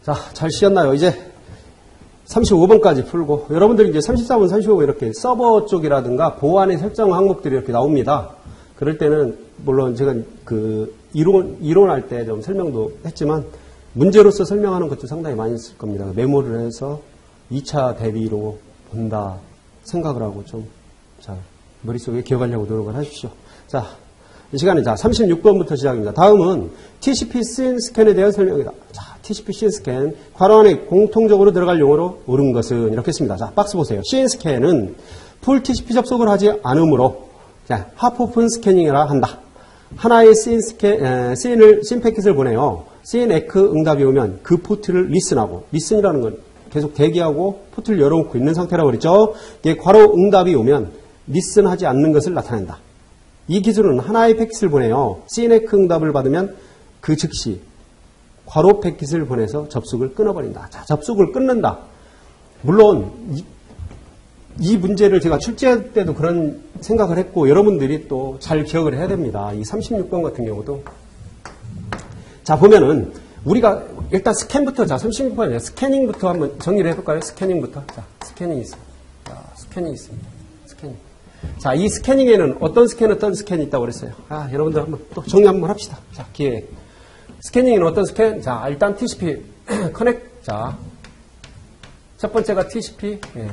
자, 잘 쉬었나요? 이제 35번까지 풀고, 여러분들이 이제 33번, 35번 이렇게 서버 쪽이라든가 보안의 설정 항목들이 이렇게 나옵니다. 그럴 때는, 물론 제가 그 이론할 때 좀 설명도 했지만, 문제로서 설명하는 것도 상당히 많이 있을 겁니다. 메모를 해서 2차 대비로 본다 생각을 하고 좀, 자, 머릿속에 기억하려고 노력을 하십시오. 자, 이 시간에 자, 36번부터 시작입니다. 다음은 TCP scene 스캔에 대한 설명이다. 자, TCP scene 스캔, 괄호 안에 공통적으로 들어갈 용어로 옳은 것은 이렇게 했습니다. 자, 박스 보세요. scene 스캔은 풀 TCP 접속을 하지 않으므로, 자, 하프 오픈 스캐닝이라 한다. 하나의 scene 패킷을 보내요. scene 에크 응답이 오면 그 포트를 리슨하고, 리슨이라는 건 계속 대기하고 포트를 열어놓고 있는 상태라고 그랬죠. 이게 괄호 응답이 오면 리슨하지 않는 것을 나타낸다. 이 기술은 하나의 패킷을 보내요. scene 에크 응답을 받으면 그 즉시 괄호 패킷을 보내서 접속을 끊어버린다. 자, 접속을 끊는다. 물론 이 문제를 제가 출제할 때도 그런 생각을 했고 여러분들이 또 잘 기억을 해야 됩니다. 이 36번 같은 경우도. 자, 보면은 우리가 일단 스캔부터, 자, 36번이에요. 스캐닝부터 한번 정리를 해볼까요? 스캐닝부터. 자, 스캐닝이 있어요. 자, 스캐닝이 있습니다. 스캐닝. 자, 이 스캐닝에는 어떤 스캔이 있다고 그랬어요? 아, 여러분들 한번 또 정리 한번 합시다. 자, 기회. 스캐닝에는 어떤 스캔? 자, 일단 TCP 커넥. 자, 첫 번째가 TCP. 예.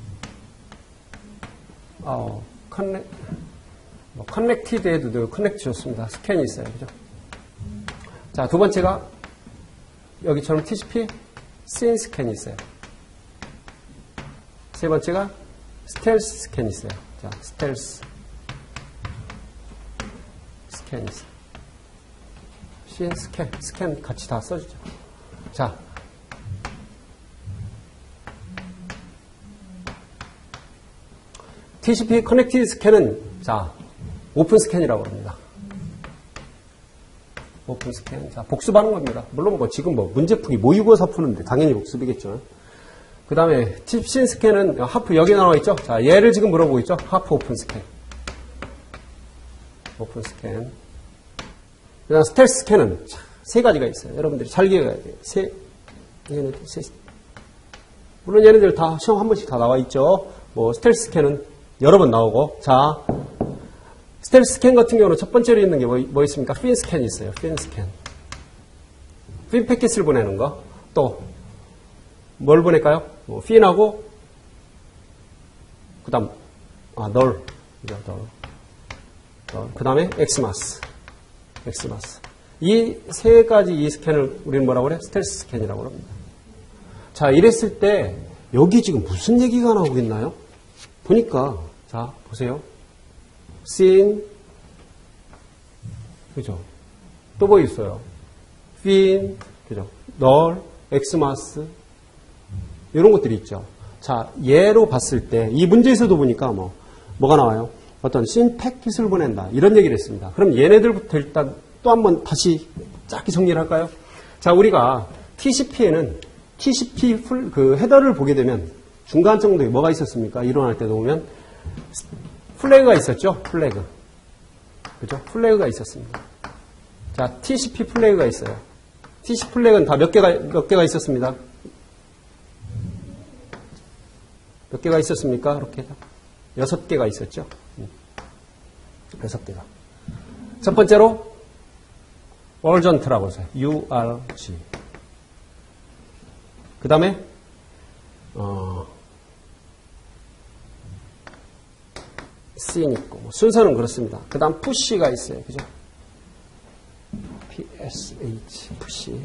커넥티드 해도 커넥트 좋습니다. 스캔이 있어요. 그죠? 자, 두 번째가 여기처럼 TCP scene 스캔이 있어요. 세 번째가 스텔스 스캔이 있어요. 자, 스텔스 스캔이 있어요. scene 스캔 같이 다 써주죠. 자, TCP 커넥티드 스캔은 자, 오픈 스캔이라고 합니다. 오픈 스캔. 자, 복습하는 겁니다. 물론 뭐 지금 뭐 문제풀이 모의고사 푸는데 당연히 복습이겠죠. 그 다음에 TCP 스캔은 하프 여기 나와 있죠. 자, 얘를 지금 물어보고 있죠. 하프 오픈 스캔. 오픈 스캔. 그 다음 스텔스 스캔은 세 가지가 있어요. 여러분들이 잘 기억해야 돼요. 물론 얘네들 다 시험 한 번씩 다 나와 있죠. 뭐 스텔스 스캔은 여러 번 나오고. 자, 스텔스 스캔 같은 경우는 첫 번째로 있는 게 뭐 있습니까? 핀 스캔이 있어요. 핀 스캔. 핀 패킷을 보내는 거. 또 뭘 보낼까요? 뭐 핀하고 그다음 널. 그다음에 엑스마스. 이 세 가지 이 스캔을 우리는 뭐라고 그래? 스텔스 스캔이라고 합니다. 자, 이랬을 때 여기 지금 무슨 얘기가 나오고 있나요? 보니까 자, 보세요. scene, 그죠? 또 뭐 있어요? fin, 그죠? null, xmas, 이런 것들이 있죠. 자, 얘로 봤을 때, 이 문제에서도 보니까 뭐가 나와요? 어떤 scene 패킷을 보낸다. 이런 얘기를 했습니다. 그럼 얘네들부터 일단 또 한번 다시 짧게 정리를 할까요? 자, 우리가 TCP에는 TCP 그 헤더를 보게 되면 중간 정도에 뭐가 있었습니까? 이론할 때도 보면 플래그가 있었죠? 플래그. 그죠? 플래그가 있었습니다. 자, TCP 플래그가 있어요. TCP 플래그는 다 몇 개가 있었습니다. 몇 개가 있었습니까? 이렇게 6개가 있었죠? 6개가. 첫 번째로, urgent라고 해서요. URG. 그 다음에, scene 있고, 순서는 그렇습니다. 그 다음, push가 있어요. 그죠? PSH, push.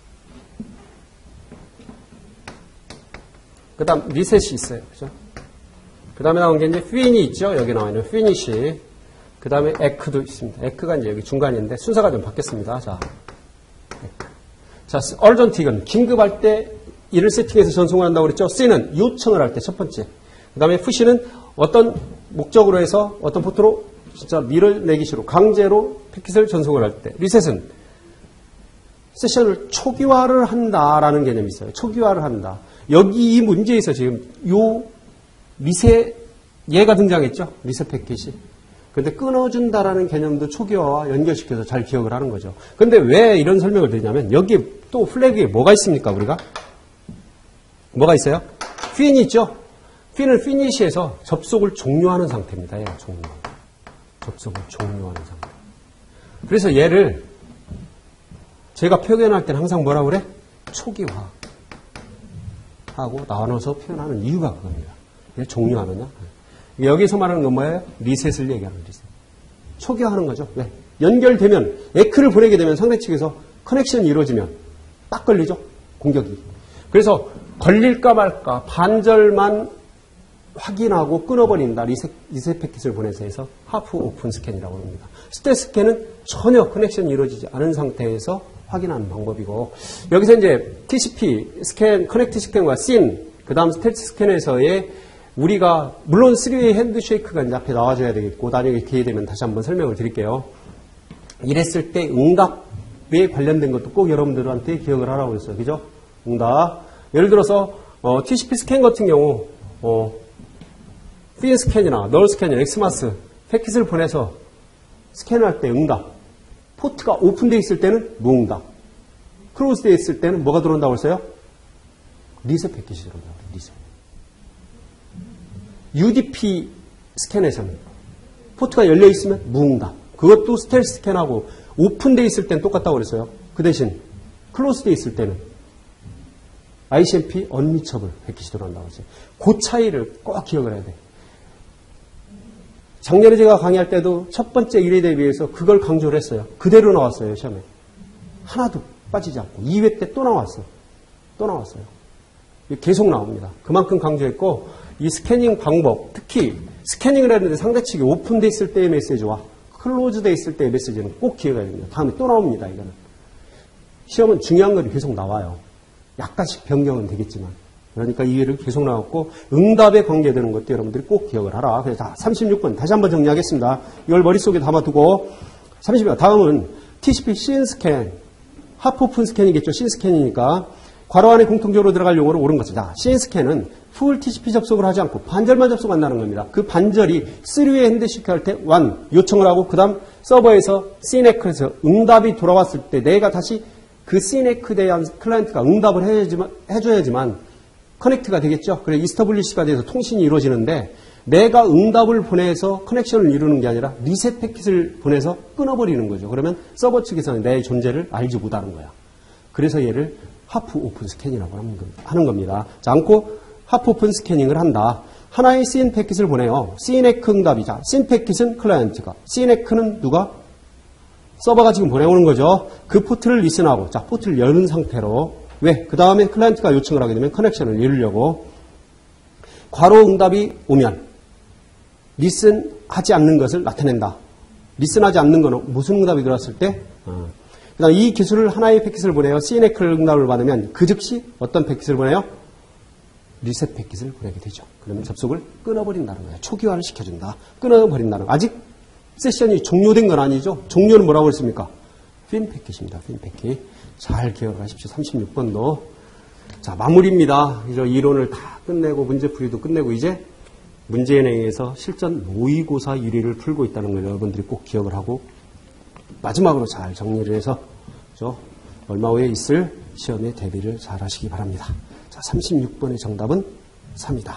그 다음, reset이 있어요. 그죠? 그 다음에 나온 게 이제 fin이 있죠? 여기 나와 있는 finish. 그 다음에 echo도 있습니다. echo가 이제 여기 중간인데 순서가 좀 바뀌었습니다. 자, echo. 자, urgent 이건 긴급할 때 이를 세팅해서 전송을 한다고 그랬죠? scene는 요청을 할 때 첫 번째. 그 다음에 push는 어떤 목적으로 해서 어떤 포트로 진짜 밀어내기 싫어 강제로 패킷을 전송을 할 때. reset은 세션을 초기화를 한다라는 개념이 있어요. 초기화를 한다. 여기 이 문제에서 지금 요 리셋 얘가 등장했죠. 리셋 패킷이. 근데 끊어준다라는 개념도 초기화와 연결시켜서 잘 기억을 하는 거죠. 근데 왜 이런 설명을 드리냐면 여기에 또 플래그에 뭐가 있습니까, 우리가? 뭐가 있어요? 핀이 있죠? 핀을 피니시해서 접속을 종료하는 상태입니다. 예, 종료. 접속을 종료하는 상태. 그래서 얘를 제가 표현할 때는 항상 뭐라고 그래? 초기화 하고 나눠서 표현하는 이유가 그겁니다. 얘 종료하느냐? 여기서 말하는 건 뭐예요? 리셋을 얘기하는 리셋. 초기화하는 거죠. 왜? 연결되면 에크를 보내게 되면 상대 측에서 커넥션이 이루어지면 딱 걸리죠. 공격이. 그래서 걸릴까 말까 반절만 확인하고 끊어버린다. 리셋 패킷을 보내서 해서 하프 오픈 스캔이라고 합니다. 스텔 스캔은 전혀 커넥션이 이루어지지 않은 상태에서 확인하는 방법이고, 여기서 이제 TCP 스캔, 커넥트 스캔과 씬, 그 다음 스텔스 스캔에서의 우리가 물론 3웨이 핸드쉐이크가 이제 앞에 나와줘야 되겠고, 나중에 기회 되면 다시 한번 설명을 드릴게요. 이랬을 때 응답에 관련된 것도 꼭 여러분들한테 기억을 하라고 했어요. 그죠? 응답. 예를 들어서 TCP 스캔 같은 경우 핀 스캔이나 널 스캔이나 엑스마스 패킷을 보내서 스캔할 때 응답. 포트가 오픈되어 있을 때는 무응답. 클로즈되어 있을 때는 뭐가 들어온다고 했어요? 리셋 패킷이 들어온다고 해요. 리셋. UDP 스캔에서는 포트가 열려 있으면 무응답. 그것도 스텔스 스캔하고 오픈되어 있을 때는 똑같다고 그랬어요. 그 대신 클로즈되어 있을 때는 ICMP 언리처블 패킷이 들어온다고 했어요. 그 차이를 꼭 기억을 해야 돼. 작년에 제가 강의할 때도 첫 번째 1회 대비해서 그걸 강조를 했어요. 그대로 나왔어요, 시험에. 하나도 빠지지 않고. 2회 때 또 나왔어요. 또 나왔어요. 계속 나옵니다. 그만큼 강조했고, 이 스캐닝 방법, 특히 스캐닝을 했는데 상대 측이 오픈되어 있을 때의 메시지와 클로즈되어 있을 때의 메시지는 꼭 기억해야 됩니다. 다음에 또 나옵니다, 이거는. 시험은 중요한 것이 계속 나와요. 약간씩 변경은 되겠지만. 그러니까 이 일을 계속 나왔고, 응답에 관계되는 것도 여러분들이 꼭 기억을 하라. 그래서 36번 다시 한번 정리하겠습니다. 이걸 머릿속에 담아두고 30번 다음은 TCP 씬 스캔, 하프 오픈 스캔이겠죠. 씬 스캔이니까 괄호 안에 공통적으로 들어갈 용어로 옳은 것이다. 자, 씬 스캔은 풀 TCP 접속을 하지 않고 반절만 접속한다는 겁니다. 그 반절이 3웨이 핸드쉐이크 할 때 요청을 하고 그 다음 서버에서 CNEC에서 응답이 돌아왔을 때 내가 다시 그 CNEC에 대한 클라이언트가 응답을 해줘야지만 커넥트가 되겠죠. 그래 이스터블리시가 돼서 통신이 이루어지는데 내가 응답을 보내서 커넥션을 이루는 게 아니라 리셋 패킷을 보내서 끊어버리는 거죠. 그러면 서버 측에서는 내 존재를 알지 못하는 거야. 그래서 얘를 하프 오픈 스캔이라고 하는 겁니다. 자, 않고 하프 오픈 스캐닝을 한다. 하나의 씬 패킷을 보내요. CNEC 응답이자 씬 패킷은 클라이언트가, CNEC는 누가? 서버가 지금 보내오는 거죠. 그 포트를 리슨하고, 자, 포트를 여는 상태로. 왜? 그 다음에 클라이언트가 요청을 하게 되면 커넥션을 이루려고. 괄호 응답이 오면 리슨하지 않는 것을 나타낸다. 리슨하지 않는 거는 무슨 응답이 들어왔을 때? 그 다음 이 기술을 하나의 패킷을 보내요. CNEC 응답을 받으면 그 즉시 어떤 패킷을 보내요? 리셋 패킷을 보내게 되죠. 그러면 접속을 끊어버린다는 거예요. 초기화를 시켜준다. 끊어버린다는 거. 아직 세션이 종료된 건 아니죠. 종료는 뭐라고 했습니까? 핀 패킷입니다. 핀 패킷. 잘 기억하십시오. 36번도. 자, 마무리입니다. 이제 이론을 다 끝내고 문제풀이도 끝내고 이제 문제은행에서 실전 모의고사 유리를 풀고 있다는 걸 여러분들이 꼭 기억을 하고 마지막으로 잘 정리를 해서 얼마 후에 있을 시험에 대비를 잘 하시기 바랍니다. 자, 36번의 정답은 3이다.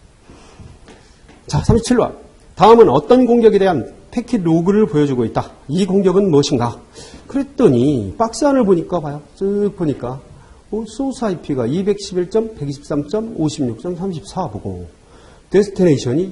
자, 37번. 다음은 어떤 공격에 대한 패킷 로그를 보여주고 있다. 이 공격은 무엇인가? 그랬더니 박스 안을 보니까 봐요. 쓱 보니까 소스 IP가 211.123.56.34 보고 데스티네이션이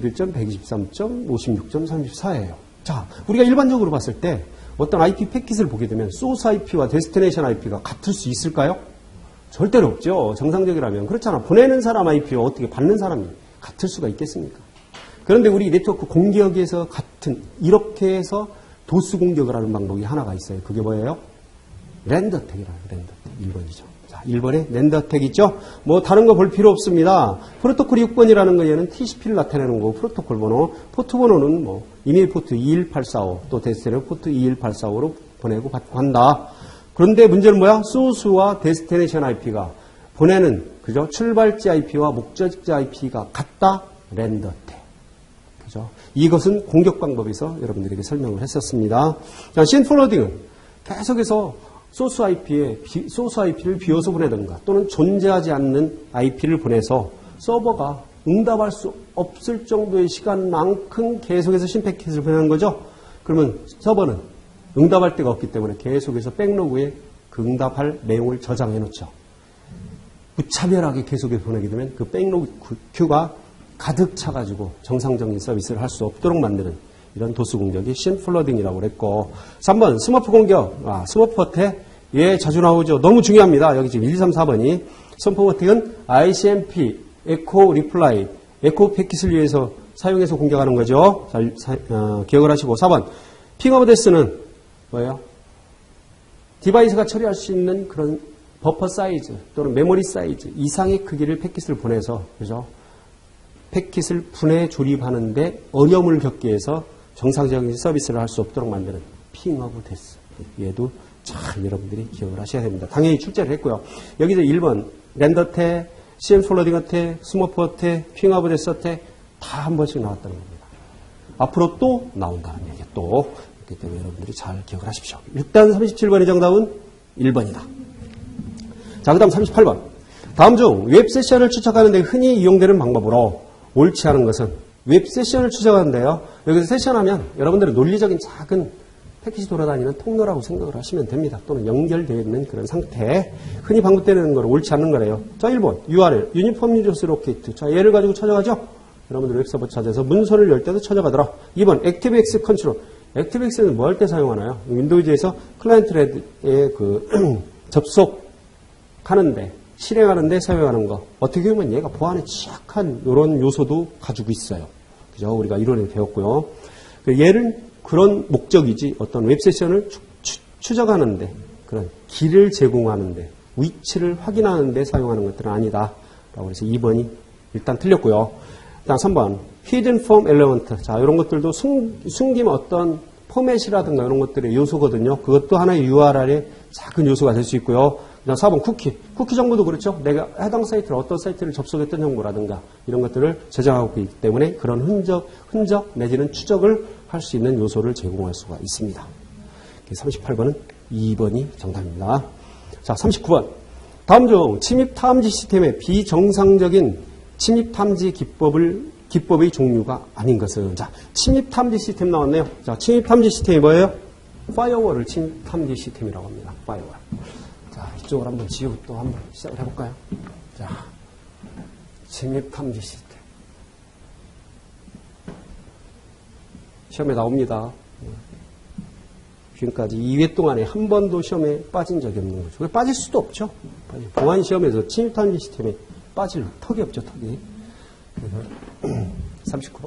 211.123.56.34예요. 자, 우리가 일반적으로 봤을 때 어떤 IP 패킷을 보게 되면 소스 IP와 데스티네이션 IP가 같을 수 있을까요? 절대로 없죠. 정상적이라면. 그렇잖아. 보내는 사람 IP와 어떻게 받는 사람이 같을 수가 있겠습니까? 그런데 우리 네트워크 공격에서 같은 이렇게 해서 도스 공격을 하는 방법이 하나가 있어요. 그게 뭐예요? 랜더택이라는 랜더택. 1번이죠. 자, 1번에 랜더택 있죠? 뭐 다른 거 볼 필요 없습니다. 프로토콜 6번이라는 거 얘는 TCP를 나타내는 거고 프로토콜 번호, 포트 번호는 뭐 이메일 포트 21845 또 데스티네이션 포트 21845로 보내고 받고 한다. 그런데 문제는 뭐야? 소스와 데스티네이션 IP가 보내는 그죠? 출발지 IP와 목적지 IP가 같다. 랜더택. 그죠? 이것은 공격 방법에서 여러분들에게 설명을 했었습니다. 자, 씬 포워딩은 계속해서 소스 IP를 비워서 보내든가 또는 존재하지 않는 IP를 보내서 서버가 응답할 수 없을 정도의 시간만큼 계속해서 신패킷을 보내는 거죠. 그러면 서버는 응답할 데가 없기 때문에 계속해서 백로그에 그 응답할 내용을 저장해 놓죠. 무차별하게 계속해서 보내게 되면 그 백로그 큐가 가득 차가지고 정상적인 서비스를 할 수 없도록 만드는 이런 도스 공격이 신플러딩이라고 그랬고 3번 스머프 공격. 스머프 어택. 예, 자주 나오죠. 너무 중요합니다. 여기 지금 1, 2, 3, 4번이 스머프 어택은 ICMP, 에코 리플라이, 에코 패킷을 위해서 사용해서 공격하는 거죠. 잘 기억을 하시고 4번 핑 오브 데스는 뭐예요? 디바이스가 처리할 수 있는 그런 버퍼 사이즈 또는 메모리 사이즈 이상의 크기를 패킷을 보내서 그죠? 패킷을 분해 조립하는데 어려움을 겪게 해서 정상적인 서비스를 할 수 없도록 만드는 핑 오브 데스. 얘도 잘 여러분들이 기억을 하셔야 됩니다. 당연히 출제를 했고요. 여기서 1번 랜더 태, CM 플러딩 어택, 스머프 어택, 핑 오브 데스 어택 다 한 번씩 나왔다는 겁니다. 앞으로 또 나온다는 얘기 또 그렇기 때문에 여러분들이 잘 기억을 하십시오. 일단 37번의 정답은 1번이다. 자, 그 다음 38번. 다음 중 웹 세션을 추적하는 데 흔히 이용되는 방법으로 옳지 않은 것은 웹 세션을 추적하는데요. 여기서 세션하면 여러분들은 논리적인 작은 패킷이 돌아다니는 통로라고 생각을 하시면 됩니다. 또는 연결되어 있는 그런 상태. 흔히 반복되는 걸 옳지 않는 거래요. 자, 1번 URL, 유니폼 유저스 로케이트. 자, 얘를 가지고 찾아가죠. 여러분들 웹서버 찾아서 문서를 열 때도 찾아가더라. 2번 액티브엑스 컨트롤. 액티브엑스는 뭐 할 때 사용하나요? 윈도우즈에서 클라이언트 레드에 접속하는데 실행하는데 사용하는 거. 어떻게 보면 얘가 보안에 취약한 이런 요소도 가지고 있어요. 그죠? 우리가 이론에 배웠고요. 얘를 그런 목적이지 어떤 웹세션을 추적하는데 그런 길을 제공하는데 위치를 확인하는데 사용하는 것들은 아니다. 라고 해서 2번이 일단 틀렸고요. 다음 3번 hidden form element. 자, 이런 것들도 숨김 어떤 포맷이라든가 이런 것들의 요소거든요. 그것도 하나의 URL의 작은 요소가 될 수 있고요. 그다음 4번 쿠키 정보도 그렇죠. 내가 해당 사이트를 어떤 사이트를 접속했던 정보라든가 이런 것들을 저장하고 있기 때문에 그런 흔적 내지는 추적을 할 수 있는 요소를 제공할 수가 있습니다. 38번은 2번이 정답입니다. 자, 39번. 다음 중 침입 탐지 시스템의 비정상적인 침입 탐지 기법의 종류가 아닌 것은. 자, 침입 탐지 시스템 나왔네요. 자, 침입 탐지 시스템이 뭐예요? 파이어월을 침입 탐지 시스템이라고 합니다. 파이어월. 자, 이쪽을 한번 지우고 또 한번 시작을 해볼까요? 자, 침입 탐지 시스템. 시험에 나옵니다. 지금까지 2회 동안에 한 번도 시험에 빠진 적이 없는 거죠. 빠질 수도 없죠. 보안 시험에서 침입 탐지 시스템에 빠질 턱이 없죠, 턱이. 그래서 39번.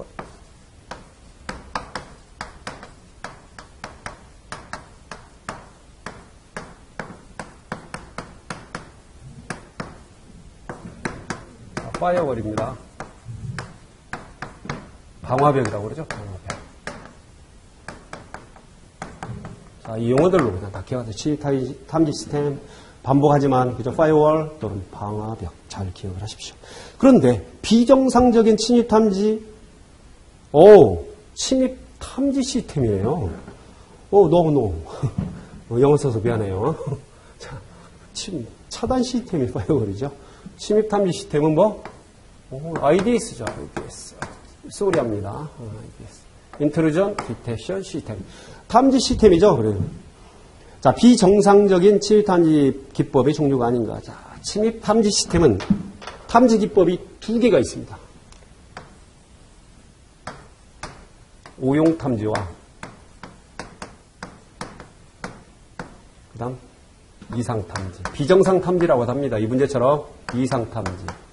파이어월입니다. 방화벽이라고 그러죠. 방화벽. 자, 이 용어들로 그냥 다 기억하세요. 침입 탐지 시스템, 반복하지만 그저 파이어월 또는 방화벽 잘 기억을 하십시오. 그런데 비정상적인 침입 탐지, 침입 탐지 시스템이에요. 노. 영어 써서 미안해요. 자, 차단 시스템이 파이어월이죠. 침입 탐지 시스템은 뭐? IDS죠. IDS. 쏘리합니다. IDS. 인트루전 디텍션 시스템. 탐지 시스템이죠. 그래요. 자, 비정상적인 침입 탐지 기법의 종류가 아닌가. 자, 침입 탐지 시스템은 탐지 기법이 2개가 있습니다. 오용 탐지와 그다음 이상 탐지. 비정상 탐지라고 합니다. 이 문제처럼 이상 탐지.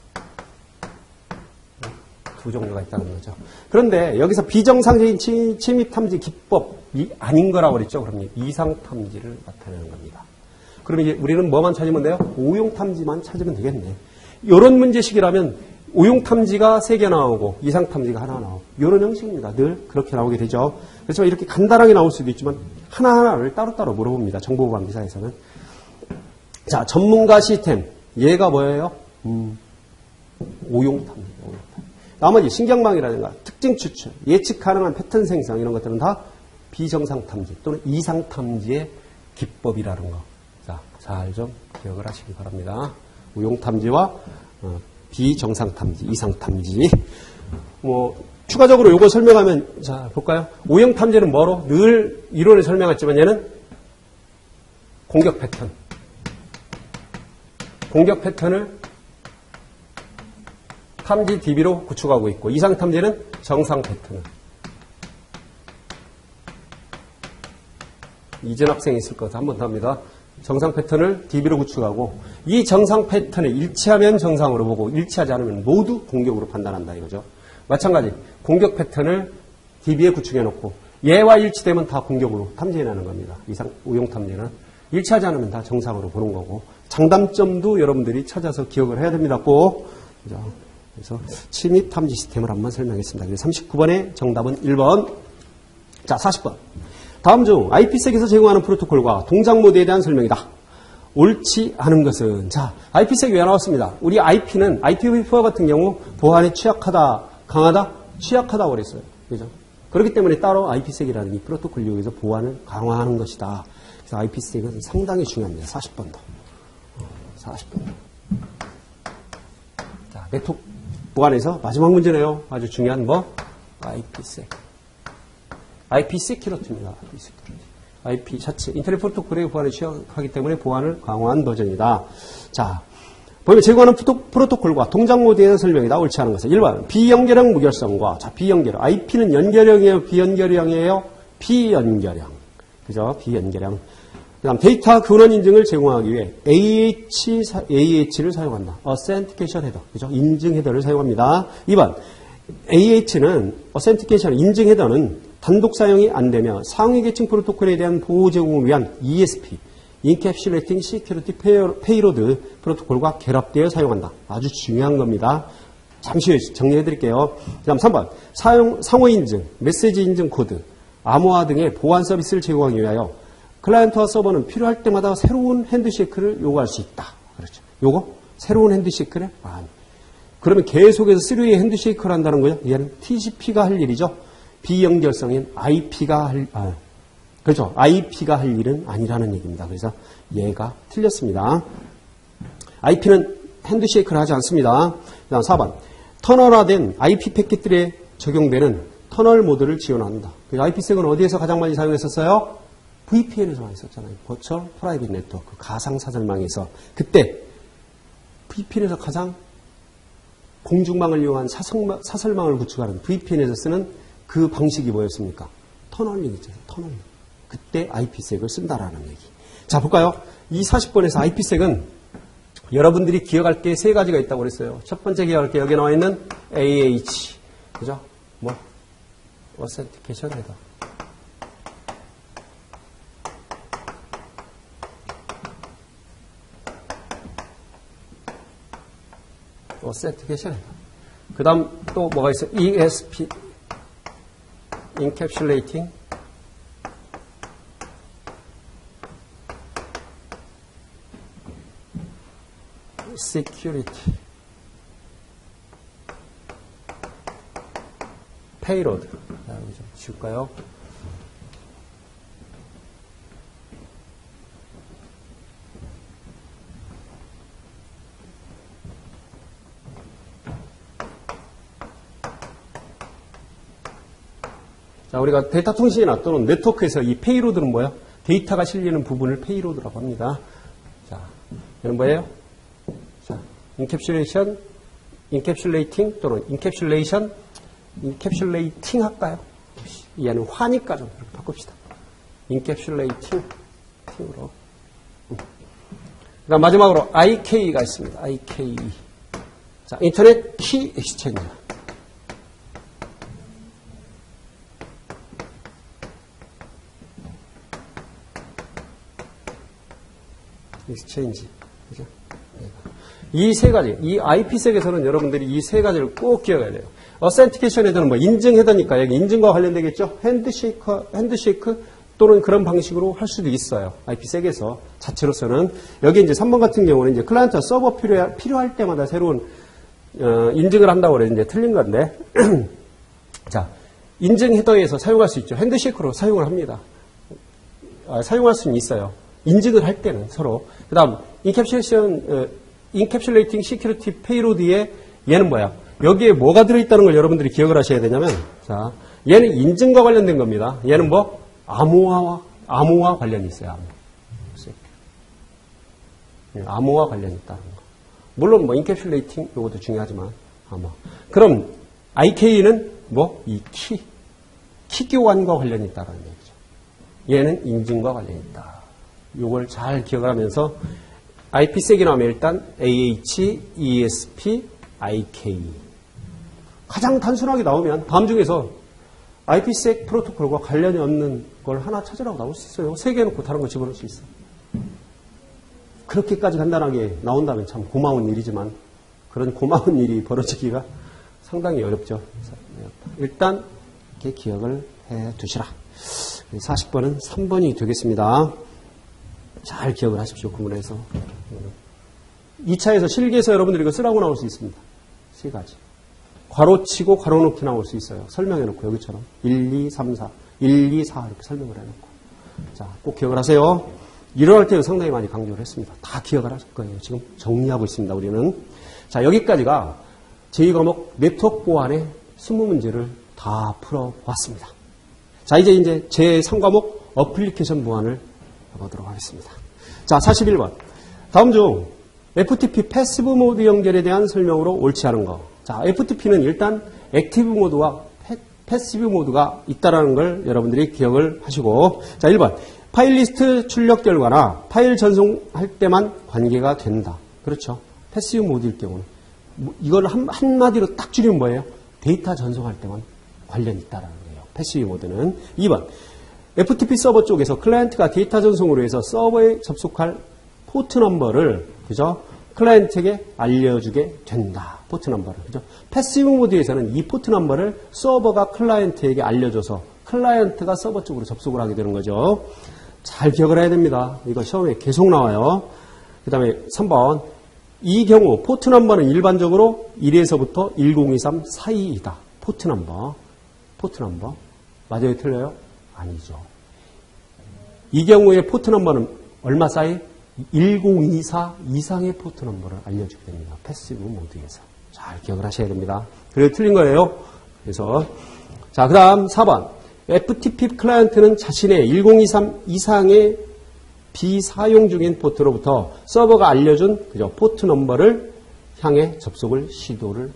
두 종류가 있다는 거죠. 그런데 여기서 비정상적인 침입 탐지 기법이 아닌 거라고 그랬죠. 그럼 이상 탐지를 나타내는 겁니다. 그러면 이제 우리는 뭐만 찾으면 돼요? 오용 탐지만 찾으면 되겠네. 이런 문제식이라면 오용 탐지가 3개 나오고 이상 탐지가 하나 나오고 이런 형식입니다. 늘 그렇게 나오게 되죠. 그래서 이렇게 간단하게 나올 수도 있지만 하나하나를 따로따로 물어봅니다. 정보보안 기사에서는. 자, 전문가 시스템. 얘가 뭐예요? 오용 탐지. 나머지 신경망이라든가 특징 추출, 예측 가능한 패턴 생성 이런 것들은 다 비정상 탐지 또는 이상 탐지의 기법이라는 거. 자, 잘 좀 기억을 하시기 바랍니다. 우용탐지와 비정상탐지, 이상탐지. 뭐 추가적으로 요거 설명하면 자 볼까요? 오형탐지는 뭐로? 늘 이론을 설명했지만 얘는 공격 패턴. 공격 패턴을 탐지 DB로 구축하고 있고 이상탐지는 정상 패턴을. 이전 학생이 있을 것 같아. 한 번 더 합니다. 정상 패턴을 DB로 구축하고 이 정상 패턴에 일치하면 정상으로 보고 일치하지 않으면 모두 공격으로 판단한다 이거죠. 마찬가지 공격 패턴을 DB에 구축해 놓고 얘와 일치되면 다 공격으로 탐지해내는 겁니다. 이상 우용 탐지는 일치하지 않으면 다 정상으로 보는 거고 장단점도 여러분들이 찾아서 기억을 해야 됩니다. 꼭. 그래서 침입 탐지 시스템을 한번 설명했습니다. 그래서 39번의 정답은 1번. 자, 40번. 다음 중 IP색에서 제공하는 프로토콜과 동작 모드에 대한 설명이다. 옳지 않은 것은 자, IP색이 왜 나왔습니다. 우리 IP는 IPv4 같은 경우 보안에 취약하다, 강하다, 취약하다고 그랬어요. 그죠? 그렇기 때문에 따로 IP색이라는 이 프로토콜 이용해서 보안을 강화하는 것이다. 그래서 IP색은 상당히 중요합니다. 40번도. 40번. 자, 네트워크 보안에서 마지막 문제네요. 아주 중요한 뭐? IP색. IP 시큐리티입니다. IP 자체, 인터넷 프로토콜의 보안에 취약하기 때문에 보안을 강화한 버전이다. 자, 보면 제공하는 프로토콜과 동작 모드에 대한 설명이다. 옳지 않은 것은 1번 비연결형 무결성과 자 비연결형. IP는 연결형이에요, 비연결형이에요, 비연결형. 그죠? 비연결형. 그다음 데이터 근원 인증을 제공하기 위해 AH를 사용한다. Authentication Header. 그죠? 인증 헤더를 사용합니다. 2번 AH는 Authentication 인증 헤더는 단독 사용이 안 되며 상위 계층 프로토콜에 대한 보호 제공을 위한 ESP, Encapsulating Security Payload 프로토콜과 결합되어 사용한다. 아주 중요한 겁니다. 잠시 후에 정리해 드릴게요. 그 다음 3번. 상호 인증, 메시지 인증 코드, 암호화 등의 보안 서비스를 제공하기 위하여 클라이언트와 서버는 필요할 때마다 새로운 핸드쉐이크를 요구할 수 있다. 그렇죠. 요거? 새로운 핸드쉐이크를? 그러면 계속해서 3웨이 핸드쉐이크를 한다는 거죠? 얘는 TCP가 할 일이죠. 비연결성인 IP가 그렇죠. IP가 할 일은 아니라는 얘기입니다. 그래서 얘가 틀렸습니다. IP는 핸드쉐이크를 하지 않습니다. 그다음 4번. 터널화된 IP 패킷들에 적용되는 터널 모드를 지원한다. IP색은 어디에서 가장 많이 사용했었어요? VPN에서 많이 썼잖아요. 버추얼 프라이빗 네트워크, 가상 사설망에서. 그때 VPN에서 가장 공중망을 이용한 사설망을 구축하는 VPN에서 쓰는 그 방식이 뭐였습니까? 터널링 있잖아요. 터널링. 그때 IP색을 쓴다라는 얘기. 자, 볼까요? 이 40번에서 IP색은 여러분들이 기억할 게 세 가지가 있다고 그랬어요. 첫 번째 기억할 게 여기 나와 있는 AH. 그죠? 뭐? Authentication Header. Authentication Header. 그 다음 또 뭐가 있어요? ESP. Encapsulating Security Payload. 자, 여기 좀 지울까요? 자, 우리가 데이터 통신이나 또는 네트워크에서 이 페이로드는 뭐예요? 데이터가 실리는 부분을 페이로드라고 합니다. 자, 이건 뭐예요? 자, 인캡슐레이션, 인캡슐레이팅 또는 인캡슐레이션, 인캡슐레이팅 할까요? 얘는 화니까 좀 이렇게 바꿉시다. 인캡슐레이팅, 팅으로. 그다음 마지막으로 IK가 있습니다. IKE. 자, 인터넷 키 엑스체인저. 익스체인지. 그죠? 이 세 가지, 이 IP색에서는 여러분들이 이 세 가지를 꼭 기억해야 돼요. 어센티케이션 헤더는 뭐 인증 헤더니까 여기 인증과 관련되겠죠? 핸드쉐이크 또는 그런 방식으로 할 수도 있어요. IP색에서 자체로서는. 여기 이제 3번 같은 경우는 이제 클라이언트와 서버 필요할 때마다 새로운 인증을 한다고 그래서 이제 틀린 건데. 자, 인증 헤더에서 사용할 수 있죠. 핸드쉐이크로 사용을 합니다. 사용할 수는 있어요. 인증을 할 때는 서로. 그 다음, 인캡슐레이팅 시큐리티 페이로드에 얘는 뭐야? 여기에 뭐가 들어있다는 걸 여러분들이 기억을 하셔야 되냐면, 자, 얘는 인증과 관련된 겁니다. 얘는 뭐? 암호와 관련이 있어요, 암호와 관련이 있다는 거. 물론 뭐 인캡슐레이팅 이것도 중요하지만 암호. 그럼 IK는 뭐? 이 키 교환과 관련이 있다는 얘기죠. 얘는 인증과 관련이 있다. 이걸 잘 기억을 하면서 IPsek이 나오면 일단 AH, ESP, IK. 가장 단순하게 나오면 다음 중에서 IPsec 프로토콜과 관련이 없는 걸 하나 찾으라고 나올 수 있어요. 3개 놓고 다른 거 집어넣을 수 있어요. 그렇게까지 간단하게 나온다면 참 고마운 일이지만 그런 고마운 일이 벌어지기가 상당히 어렵죠. 일단 이렇게 기억을 해 두시라. 40번은 3번이 되겠습니다. 잘 기억을 하십시오. 구문에서. 2차에서 실기에서 여러분들이 이거 쓰라고 나올 수 있습니다. 3가지. 괄호치고 괄호넣기 나올 수 있어요. 설명해놓고 여기처럼 1, 2, 3, 4, 1, 2, 4 이렇게 설명을 해놓고. 자, 꼭 기억을 하세요. 일어날 때는 상당히 많이 강조를 했습니다. 다 기억을 하실 거예요. 지금 정리하고 있습니다. 우리는. 자, 여기까지가 제2과목 네트워크 보안의 20문제를 다 풀어봤습니다. 자, 이제 제3과목 어플리케이션 보안을 해보도록 하겠습니다. 자, 41번. 다음 중 FTP 패시브 모드 연결에 대한 설명으로 옳지 않은 거. 자, FTP는 일단 액티브 모드와 패시브 모드가 있다는 걸 여러분들이 기억을 하시고. 자, 1번. 파일 리스트 출력 결과나 파일 전송할 때만 관계가 된다. 그렇죠. 패시브 모드일 경우는. 이걸 한마디로 딱 줄이면 뭐예요? 데이터 전송할 때만 관련이 있다는 거예요. 패시브 모드는. 2번. FTP 서버 쪽에서 클라이언트가 데이터 전송으로 해서 서버에 접속할 포트 넘버를, 그죠? 클라이언트에게 알려주게 된다. 포트 넘버를. 그죠? 패시브 모드에서는 이 포트 넘버를 서버가 클라이언트에게 알려줘서 클라이언트가 서버 쪽으로 접속을 하게 되는 거죠. 잘 기억을 해야 됩니다. 이거 시험에 계속 나와요. 그 다음에 3번. 이 경우 포트 넘버는 일반적으로 1에서부터 1023 사이이다. 포트 넘버. 맞아요? 틀려요? 아니죠. 이 경우에 포트 넘버는 얼마 사이? 1024 이상의 포트 넘버를 알려주게 됩니다. 패시브 모드에서. 잘 기억을 하셔야 됩니다. 그래도 틀린 거예요. 그래서 자, 그 다음 4번. FTP 클라이언트는 자신의 1023 이상의 비사용 중인 포트로부터 서버가 알려준 포트 넘버를 향해 접속을 시도를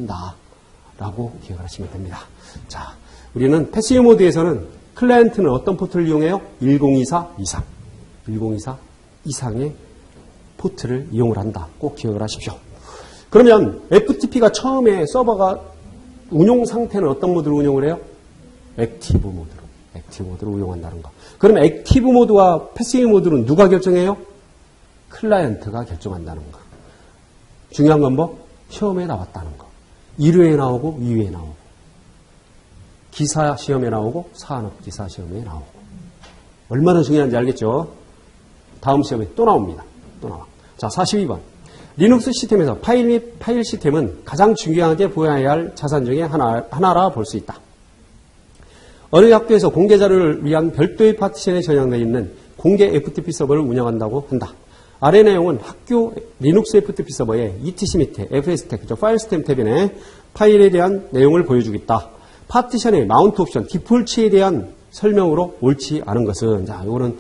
한다라고 기억을 하시면 됩니다. 자, 우리는 패시브 모드에서는 클라이언트는 어떤 포트를 이용해요? 1024 이상. 1024 이상의 포트를 이용을 한다. 꼭 기억을 하십시오. 그러면 FTP가 처음에 서버가 운용 상태는 어떤 모드로 운용을 해요? 액티브 모드로 운용한다는 거. 그럼 액티브 모드와 패시브 모드는 누가 결정해요? 클라이언트가 결정한다는 거. 중요한 건 뭐? 시험에 나왔다는 거. 1회에 나오고 2회에 나오고. 기사 시험에 나오고 산업기사 시험에 나오고. 얼마나 중요한지 알겠죠? 다음 시험에 또 나옵니다. 또 나와. 자, 42번. 리눅스 시스템에서 파일 및 파일 시스템은 가장 중요하게 보여야 할 자산 중에 하나라 볼 수 있다. 어느 학교에서 공개 자료를 위한 별도의 파티션에 저장되어 있는 공개 FTP 서버를 운영한다고 한다. 아래 내용은 학교 리눅스 FTP 서버의 ETC 밑에 FS 탭, 파일 시스템 탭에 파일에 대한 내용을 보여주겠다. 파티션의 마운트 옵션, 디폴트에 대한 설명으로 옳지 않은 것은, 자, 이거는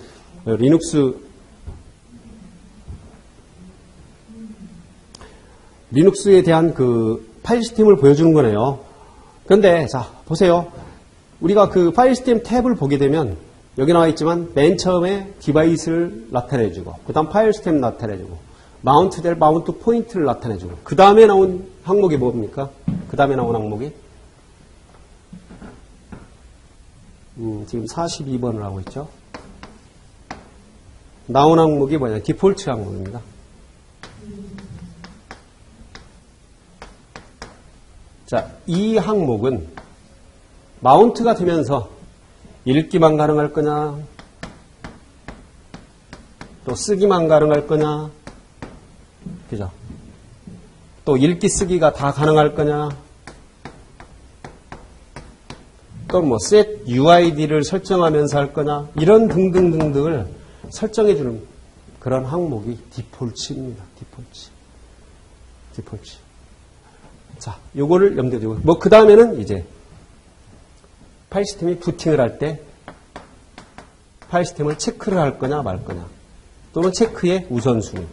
리눅스에 대한 그 파일 시스템을 보여주는 거네요. 그런데, 자, 보세요. 우리가 그 파일 시스템 탭을 보게 되면 여기 나와 있지만 맨 처음에 디바이스를 나타내주고 그 다음 파일 시스템 나타내주고 마운트될 마운트 포인트를 나타내주고 그 다음에 나온 항목이 뭡니까? 그 다음에 나온 항목이 지금 42번을 하고 있죠. 나온 항목이 뭐냐? 디폴트 항목입니다. 자, 이 항목은 마운트가 되면서 읽기만 가능할 거냐, 또 쓰기만 가능할 거냐, 그죠? 또 읽기 쓰기가 다 가능할 거냐, 또 뭐 set UID를 설정하면서 할 거냐, 이런 등등등등을 설정해주는 그런 항목이 디폴트입니다. 디폴트. 자, 요거를 염두에 두고, 뭐, 그 다음에는 이제, 파일 시스템이 부팅을 할 때, 파일 시스템을 체크를 할 거냐, 말 거냐. 또는 체크의 우선순위.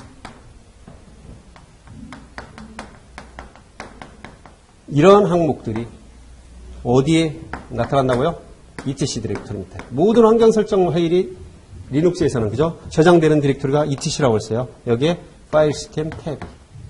이런 항목들이 어디에 나타난다고요? etc 디렉토리 밑에. 모든 환경 설정 파일이 리눅스에서는, 그죠? 저장되는 디렉토리가 etc라고 했어요. 여기에 파일 시스템 탭.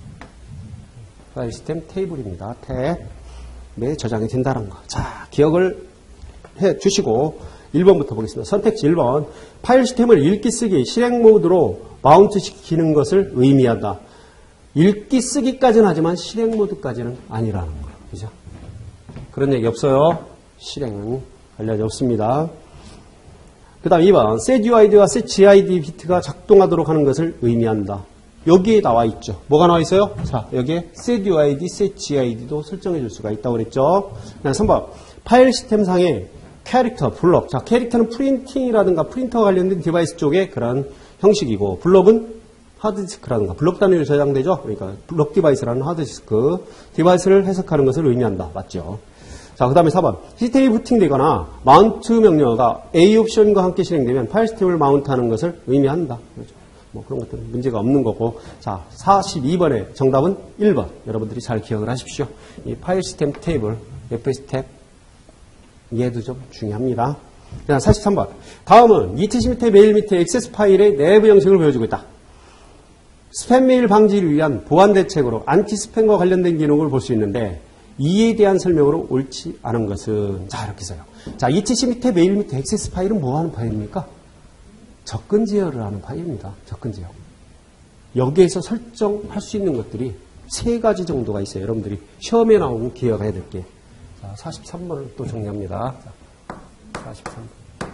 파일 시스템 테이블입니다. 탭에 저장이 된다는 거. 자, 기억을 해 주시고 1번부터 보겠습니다. 선택지 1번. 파일 시스템을 읽기 쓰기 실행 모드로 마운트 시키는 것을 의미한다. 읽기 쓰기까지는 하지만 실행 모드까지는 아니라는 거예요. 그죠? 그런 얘기 없어요. 실행은 관련이 없습니다. 그 다음 2번. setUID와 setGID 비트가 작동하도록 하는 것을 의미한다. 여기에 나와 있죠. 뭐가 나와 있어요? 자, 여기에 setUID, setGID도 설정해 줄 수가 있다고 그랬죠. 3번. 파일 시스템 상의 캐릭터, 블록. 자, 캐릭터는 프린팅이라든가 프린터와 관련된 디바이스 쪽의 그런 형식이고, 블록은 하드디스크라든가 블록 단위로 저장되죠. 그러니까 블록 디바이스라는 하드디스크 디바이스를 해석하는 것을 의미한다. 맞죠? 자, 그 다음에 4번. 시스템이 부팅되거나 마운트 명령어가 A 옵션과 함께 실행되면 파일 시스템을 마운트하는 것을 의미한다. 그렇죠? 뭐 그런 것들은 문제가 없는 거고. 자, 42번의 정답은 1번. 여러분들이 잘 기억을 하십시오. 이 파일 시스템 테이블, FS 탭, 얘도 좀 중요합니다. 자, 43번. 다음은 etc 밑에 메일 밑에 액세스 파일의 내부 형식을 보여주고 있다. 스팸 메일 방지를 위한 보안 대책으로 안티 스팸과 관련된 기능을 볼 수 있는데 이에 대한 설명으로 옳지 않은 것은 자, 이렇게 써요. 자, etc 밑에 메일 밑에 액세스 파일은 뭐 하는 파일입니까? 접근 제어를 하는 파일입니다. 접근 제어. 여기에서 설정할 수 있는 것들이 3가지 정도가 있어요. 여러분들이 시험에 나오면 기억해야 될 게. 자, 43번을 또 정리합니다. 자, 43번.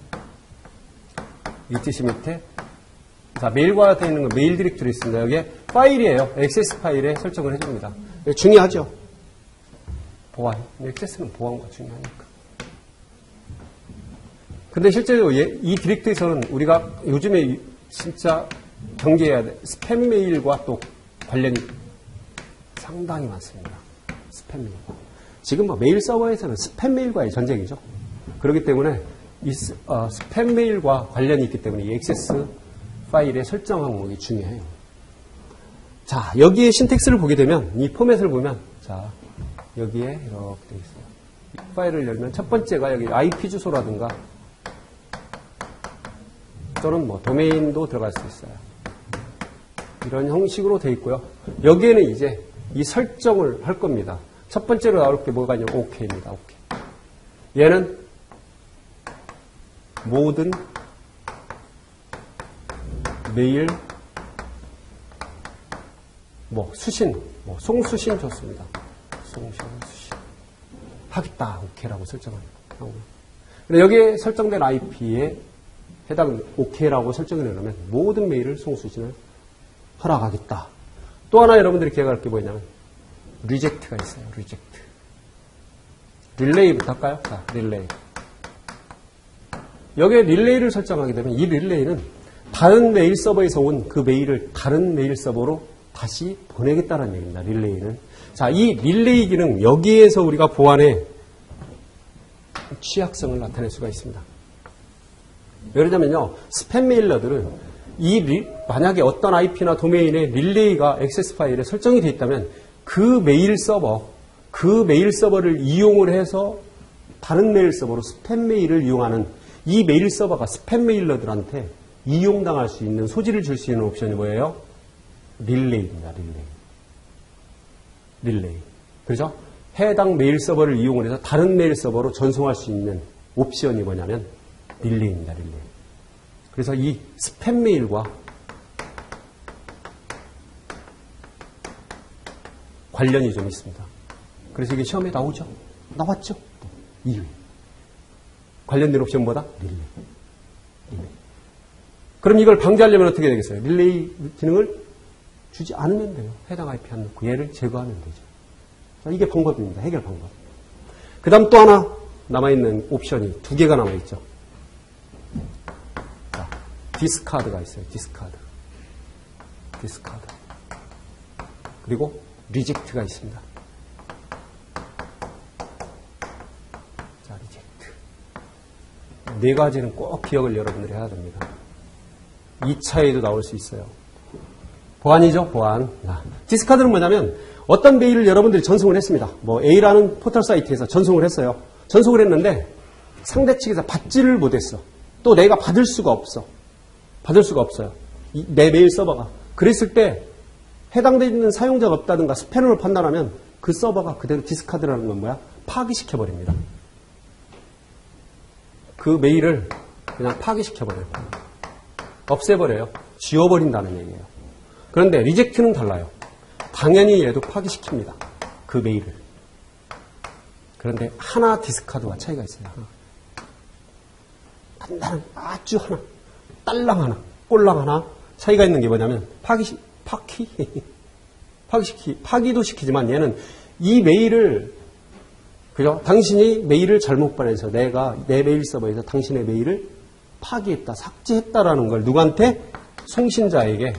etc 밑에 자, 메일과 되어 있는 거 메일 디렉토리 있습니다. 여기에 파일이에요. 액세스 파일에 설정을 해줍니다. 중요하죠. 보안. 액세스는 보안과 중요하니까. 근데 실제로 이 디렉토리에서는 우리가 요즘에 진짜 경계해야 돼. 스팸 메일과 또 관련이 상당히 많습니다. 스팸 메일과. 지금 뭐 메일 서버에서는 스팸 메일과의 전쟁이죠. 그렇기 때문에 이 스팸 메일과 관련이 있기 때문에 이 액세스 파일의 설정 항목이 중요해요. 자, 여기에 신텍스를 보게 되면, 이 포맷을 보면, 자, 여기에 이렇게 되어 있어요. 이 파일을 열면 첫 번째가 여기 IP 주소라든가, 또는 뭐 도메인도 들어갈 수 있어요. 이런 형식으로 되어 있고요. 여기에는 이제 이 설정을 할 겁니다. 첫 번째로 나올 게 뭐가 있냐면 OK입니다. OK. 얘는 모든 메일, 뭐, 수신, 뭐, 송수신 좋습니다. 송수신. 하겠다. 오케이라고 설정합니다. 근데 여기에 설정된 IP에 해당 오케이라고 설정을 해놓으면 모든 메일을 송수신을 허락하겠다. 또 하나 여러분들이 기억할 게 뭐냐면, 리젝트가 있어요. 리젝트. 릴레이부터 할까요? 자, 릴레이. 여기에 릴레이를 설정하게 되면 이 릴레이는 다른 메일 서버에서 온 그 메일을 다른 메일 서버로 다시 보내겠다는 얘기입니다. 릴레이는. 자, 이 릴레이 기능 여기에서 우리가 보안의 취약성을 나타낼 수가 있습니다. 예를 들면요. 스팸 메일러들은 만약에 어떤 IP나 도메인에 릴레이가 액세스 파일에 설정이 되어 있다면 그 메일 서버를 이용을 해서 다른 메일 서버로 스팸 메일을 이용하는 이 메일 서버가 스팸 메일러들한테 이용당할 수 있는 소지를 줄 수 있는 옵션이 뭐예요? 릴레이입니다. 릴레이. 그죠? 해당 메일 서버를 이용을 해서 다른 메일 서버로 전송할 수 있는 옵션이 뭐냐면 릴레이입니다. 릴레이. 그래서 이 스팸 메일과 관련이 좀 있습니다. 그래서 이게 시험에 나오죠? 나왔죠? 이유. 관련된 옵션 뭐다? 릴레이. 그럼 이걸 방지하려면 어떻게 되겠어요? 릴레이 기능을 주지 않으면 돼요. 해당 IP 안 넣고 얘를 제거하면 되죠. 자, 이게 방법입니다. 해결 방법. 그 다음 또 하나 남아있는 옵션이 2개가 남아있죠. 자, 디스카드가 있어요. 디스카드. 그리고 리젝트가 있습니다. 자, 리젝트. 네 가지는 꼭 기억을 여러분들이 해야 됩니다. 2차에도 나올 수 있어요. 보안이죠, 보안. 디스카드는 뭐냐면 어떤 메일을 여러분들이 전송을 했습니다. 뭐 A라는 포털 사이트에서 전송을 했어요. 전송을 했는데 상대 측에서 받지를 못했어. 또 내가 받을 수가 없어요. 내 메일 서버가. 그랬을 때 해당되어 있는 사용자가 없다든가 스패너를 판단하면 그 서버가 그대로 디스카드라는 건 뭐야? 파기시켜버립니다. 그 메일을 그냥 파기시켜버려요. 없애버려요. 지워버린다는 얘기예요. 그런데 리젝트는 달라요. 당연히 얘도 파기시킵니다. 그 메일을. 그런데 하나 디스카드와 차이가 있어요. 간단한 아주 하나, 딸랑 하나, 꼴랑 하나 차이가 있는 게 뭐냐면 파기도 시키지만 얘는 이 메일을 그죠? 당신이 메일을 잘못 보내서 내가 내 메일 서버에서 당신의 메일을 파기했다, 삭제했다라는 걸 누구한테? 송신자에게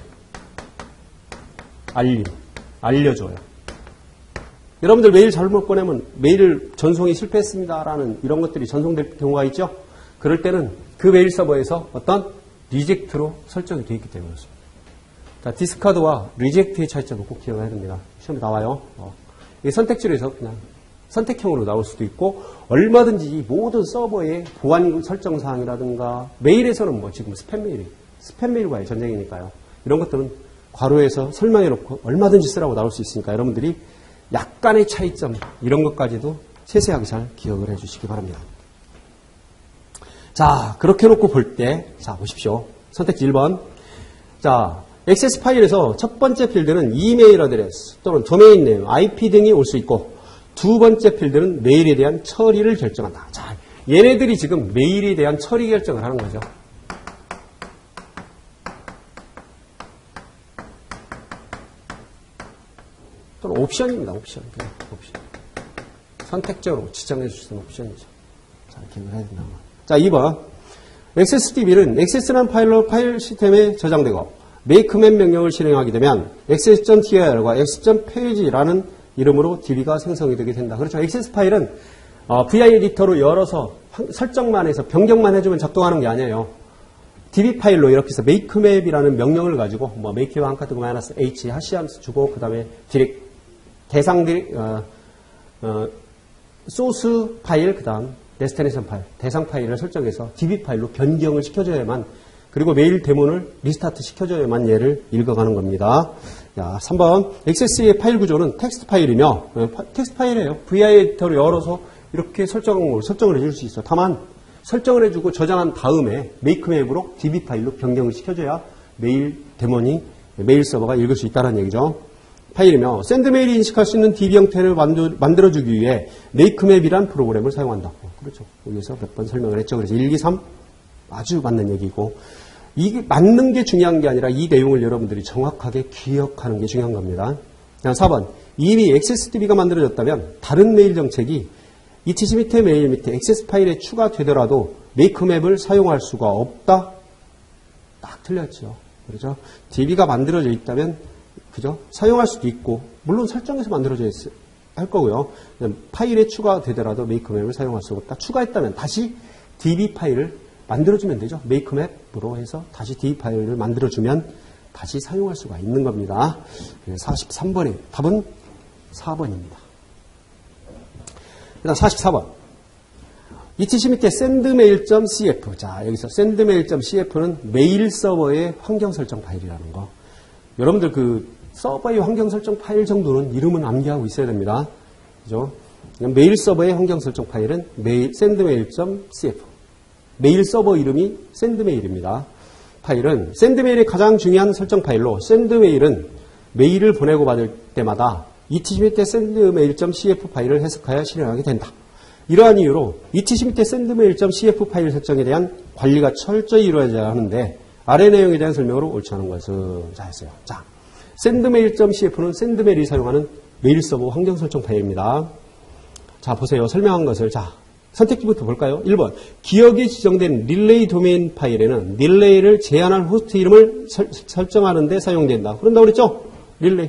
알려줘요. 여러분들 메일 잘못 보내면 메일을 전송이 실패했습니다라는 이런 것들이 전송될 경우가 있죠. 그럴 때는 그 메일 서버에서 어떤 리젝트로 설정이 되어 있기 때문에 그렇습니다. 자, 디스카드와 리젝트의 차이점을 꼭 기억해야 됩니다. 시험에 나와요. 이 선택지에서 그냥 선택형으로 나올 수도 있고 얼마든지 이 모든 서버의 보안 설정 사항이라든가 메일에서는 뭐 지금 스팸 메일과의 전쟁이니까요. 이런 것들은 괄호에서 설명해 놓고 얼마든지 쓰라고 나올 수 있으니까 여러분들이 약간의 차이점 이런 것까지도 세세하게 잘 기억을 해 주시기 바랍니다. 자, 그렇게 놓고 볼 때, 자, 보십시오. 선택지 1번. 자, 액세스 파일에서 첫 번째 필드는 이메일 어드레스 또는 도메인 네임, IP 등이 올 수 있고 두 번째 필드는 메일에 대한 처리를 결정한다. 자, 얘네들이 지금 메일에 대한 처리 결정을 하는 거죠. 또는 옵션입니다. 옵션. 선택적으로 지정해 줄 수 있는 옵션이죠. 자, 기억을 해야 된다. 자, 2번. accessDB는 access라는 파일로 파일 시스템에 저장되고 makeMap 명령을 실행하게 되면 access.tir과 access.page라는 이름으로 DB가 생성이 되게 된다. 그렇죠. access 파일은 VI 에디터로 열어서 설정만 해서 변경만 해주면 작동하는 게 아니에요. DB 파일로 이렇게 해서 makeMap이라는 명령을 가지고 뭐 make와 한카드 마이너스 h 하시함수 주고 그 다음에 디렉 대상 소스 파일 그 다음 데스티네이션 파일, 대상 파일을 설정해서 DB 파일로 변경을 시켜줘야만 그리고 메일 대문을 리스타트 시켜줘야만 얘를 읽어가는 겁니다. 자, 3번 액세스의 파일 구조는 텍스트 파일이며 텍스트 파일이에요. VI 에디터로 열어서 이렇게 설정을 해줄 수 있어. 다만 설정을 해주고 저장한 다음에 메이크맵으로 DB 파일로 변경을 시켜줘야 메일 대문이 메일 서버가 읽을 수 있다는 얘기죠. 파일이며 샌드메일이 인식할 수 있는 DB 형태를 만들어주기 위해 메이크맵이란 프로그램을 사용한다. 그렇죠. 여기서 몇 번 설명을 했죠. 그래서 1, 2, 3 아주 맞는 얘기고 이게 맞는 게 중요한 게 아니라 이 내용을 여러분들이 정확하게 기억하는 게 중요한 겁니다. 4번 이미 accessDB가 만들어졌다면 다른 메일 정책이 etc 밑에 메일 밑에 액세스 파일에 추가되더라도 메이크맵을 사용할 수가 없다. 딱 틀렸죠. 그렇죠. DB가 만들어져 있다면 그죠? 사용할 수도 있고 물론 설정해서 만들어져 있을 할 거고요. 파일에 추가되더라도 메이크맵을 사용할 수가 없다. 추가했다면 다시 DB 파일을 만들어주면 되죠. 메이크맵으로 해서 다시 DB 파일을 만들어주면 다시 사용할 수가 있는 겁니다. 43번의 답은 4번입니다. 그 다음 44번. etc 밑에 sendmail.cf. 자, 여기서 sendmail.cf는 메일 서버의 환경 설정 파일이라는 거. 여러분들 그 서버의 환경 설정 파일 정도는 이름은 암기하고 있어야 됩니다. 그죠? 메일 서버의 환경 설정 파일은 sendmail.cf. 메일 서버 이름이 sendmail입니다. 파일은 sendmail의 가장 중요한 설정 파일로 sendmail은 메일을 보내고 받을 때마다 etc 밑에 sendmail.cf 파일을 해석하여 실행하게 된다. 이러한 이유로 etc 밑에 sendmail.cf 파일 설정에 대한 관리가 철저히 이루어져야 하는데 아래 내용에 대한 설명으로 옳지 않은 것을 자 했어요. 자, sendmail.cf는 sendmail이 사용하는 메일 서버 환경 설정 파일입니다. 자, 보세요. 설명한 것을 자 선택지부터 볼까요? 1번. 기억이 지정된 릴레이 도메인 파일에는 릴레이를 제한할 호스트 이름을 설정하는 데 사용된다. 그런다고 그랬죠? 릴레이.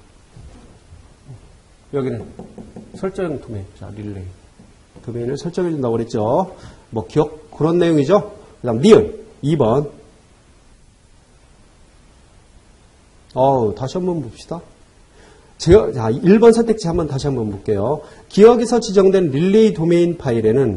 여기는 설정 도메인. 자, 릴레이. 도메인을 설정해 준다고 그랬죠? 뭐, 기억, 그런 내용이죠? 그 다음, 리얼. 2번. 다시 한번 봅시다. 자, 1번 선택지 한번 다시 한번 볼게요. 기억에서 지정된 릴레이 도메인 파일에는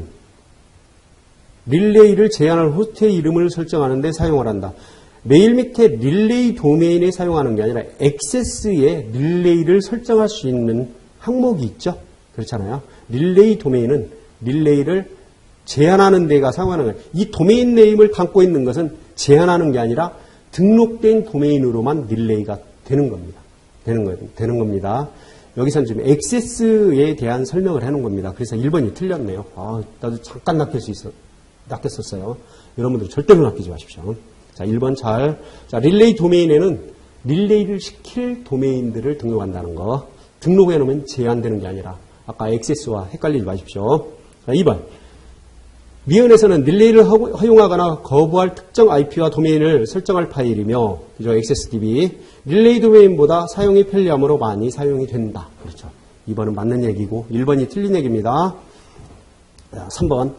릴레이를 제한할 호스트의 이름을 설정하는 데 사용을 한다. 메일 밑에 릴레이 도메인에 사용하는 게 아니라 액세스에 릴레이를 설정할 수 있는 항목이 있죠. 그렇잖아요. 릴레이 도메인은 릴레이를 제한하는 데가 사용하는 거예요. 이 도메인 네임을 담고 있는 것은 제한하는 게 아니라 등록된 도메인으로만 릴레이가 되는 겁니다. 되는 겁니다. 여기서는 지금 액세스에 대한 설명을 해놓은 겁니다. 그래서 1번이 틀렸네요. 나도 잠깐 낚였었어요. 여러분들 절대로 낚이지 마십시오. 자, 1번 자, 릴레이 도메인에는 릴레이를 시킬 도메인들을 등록한다는 거. 등록해 놓으면 제한되는 게 아니라 아까 액세스와 헷갈리지 마십시오. 자, 2번. 미연에서는 릴레이를 허용하거나 거부할 특정 IP와 도메인을 설정할 파일이며, 그죠? XSDB. 릴레이 도메인보다 사용이 편리함으로 많이 사용이 된다. 그렇죠. 2번은 맞는 얘기고, 1번이 틀린 얘기입니다. 3번.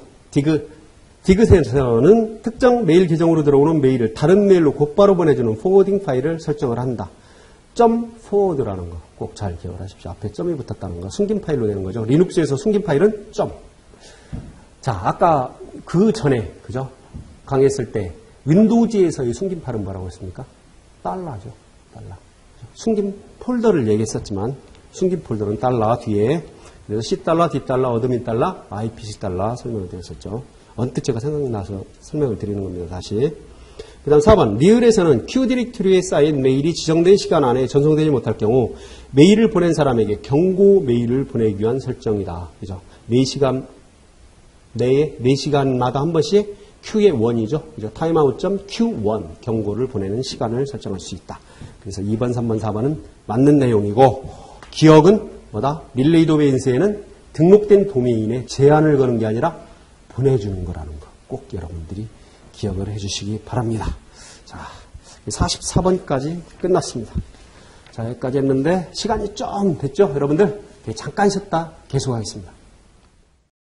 디귿에서는 특정 메일 계정으로 들어오는 메일을 다른 메일로 곧바로 보내주는 포워딩 파일을 설정을 한다. 점 포워드라는 거 꼭 잘 기억을 하십시오. 앞에 점이 붙었다는 거. 숨긴 파일로 되는 거죠. 리눅스에서 숨긴 파일은 점. 자, 아까 그 전에, 그죠? 강의했을 때, 윈도우즈에서의 숨긴 파일은 뭐라고 했습니까? 달러죠. 달러. 숨긴 폴더를 얘기했었지만, 숨긴 폴더는 달러 뒤에, 그래서 $, $, 어드민 달러, IPC 달러 설명을 드렸었죠. 언뜻 제가 생각나서 설명을 드리는 겁니다, 다시. 그 다음 4번. 리을에서는 Q 디렉토리에 쌓인 메일이 지정된 시간 안에 전송되지 못할 경우, 메일을 보낸 사람에게 경고 메일을 보내기 위한 설정이다. 그죠? 4시간 내에 4시간마다 한 번씩 Q의 1이죠. 그죠? timeout.q1 경고를 보내는 시간을 설정할 수 있다. 그래서 2번, 3번, 4번은 맞는 내용이고, 기억은 뭐다? 릴레이 도메인스에는 등록된 도메인에 제한을 거는 게 아니라 보내주는 거라는 거. 꼭 여러분들이 기억을 해주시기 바랍니다. 자, 44번까지 끝났습니다. 자, 여기까지 했는데 시간이 좀 됐죠? 여러분들 잠깐 쉬었다 계속하겠습니다.